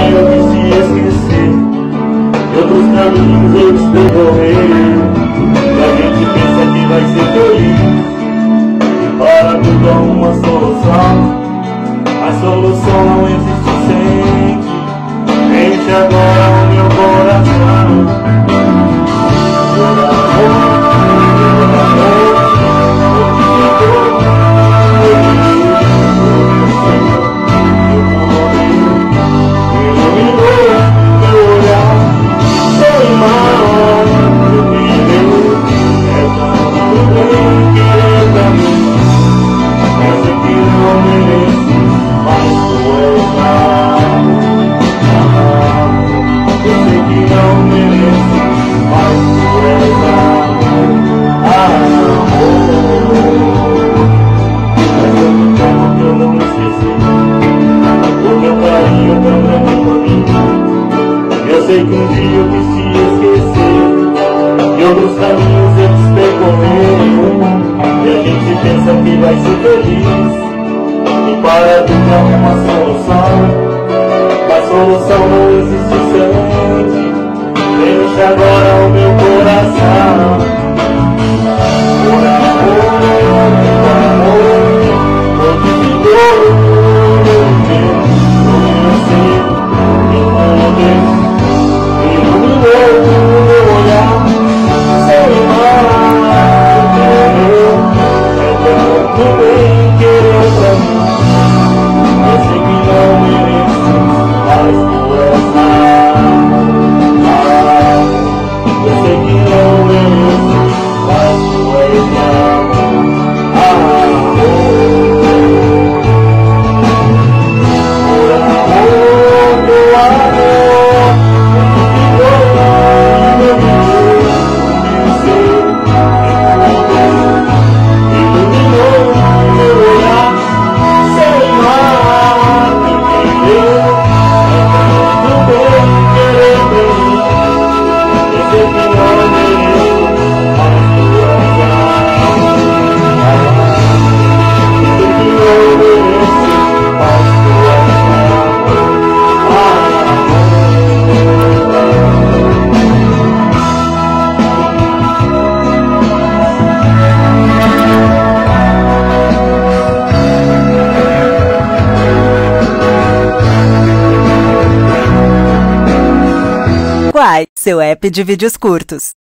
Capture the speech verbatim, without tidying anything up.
dia eu quis te esquecer, e outros caminhos eu quis percorrer. E a gente pensa que vai ser feliz, e para tudo há uma solução. A solução não existe sempre. Enche agora o meu coração. Por amor, por amor, por que ficou. Eu sei que um dia eu quis te esquecer, e outros caminhos eu quis percorrer. E a gente pensa que vai ser feliz, e para tudo há uma solução. A solução não existe sempre. Deixa agora o meu coração. Por amor, por amor, por que ficou. Quai, seu app de vídeos curtos.